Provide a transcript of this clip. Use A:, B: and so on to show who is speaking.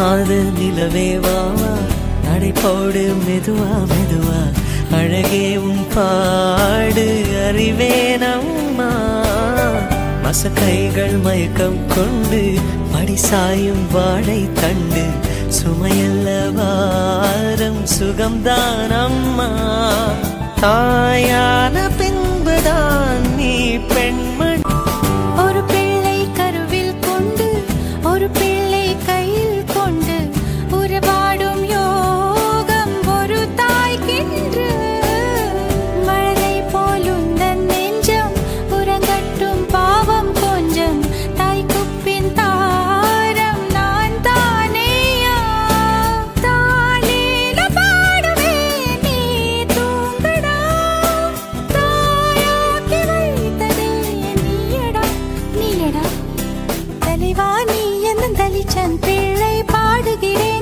A: மாத நிலவே வாவா நடை போடு மெதுவா மெதுவா அழகே உன் பாடு அறிவேனம்மா மசக்கைகள் மயக்கம் கொண்டு படிசாயும் வாழை தண்டு சுமையல்ல வாரம் சுகம்தான் அம்மா தாயான பின்புதான் நீ பெண்மணி
B: ஒரு பிள்ளை கருவில் கொண்டு ஒரு பிள்ளை கையில் கொண்டு உறவாடும் யோகம் ஒரு தாய்க்கின்று மழலை போலுந்தன் நெஞ்சம் உறங்கட்டும் பாவம் கொஞ்சம் தாய்க்கு பின் தாரம் நான் தானேயா தாலேல பாடுவே நீ தூங்கடா தாயாக்கி வைத்ததே நீயடா நீயடா தலைவா நீ என்ன தலிச்சன் பிள்ளை பாடுகிறேன்